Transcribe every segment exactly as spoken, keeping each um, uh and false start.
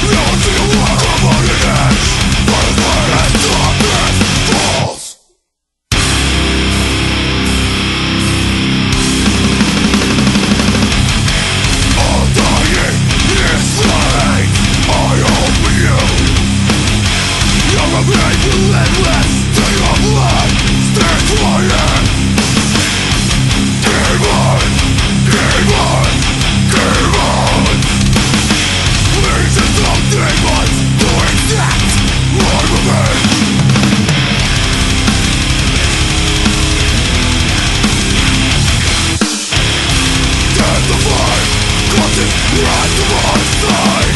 Relentless, day of blood, stand quiet. Demon, demon, demon. Legions of demons to exact my revenge. Death defied, causes rise to my side.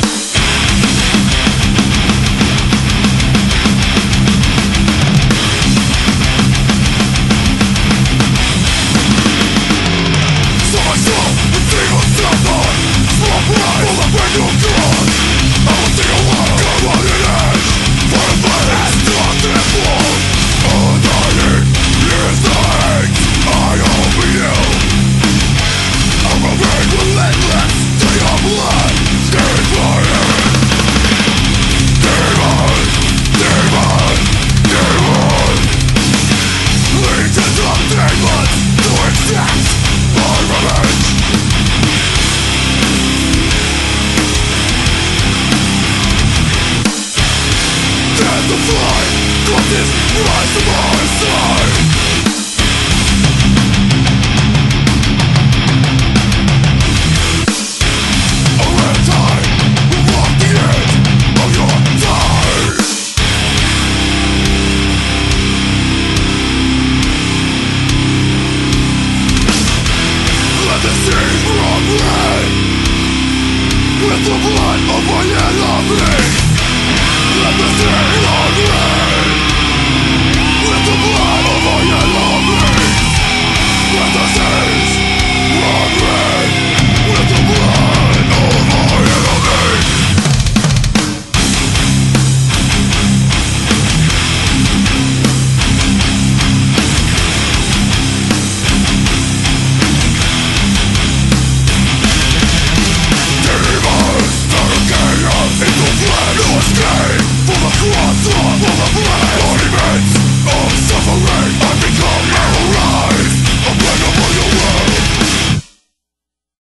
Rise to my side. A red tide will mark the end of your time. Let the seas run red with the blood of my enemies. Let the seas run red with the blood of my enemies. Let the seas run red with the blood of my enemies. Demons, turn chaos into blood. No escape for the cross, for the blood.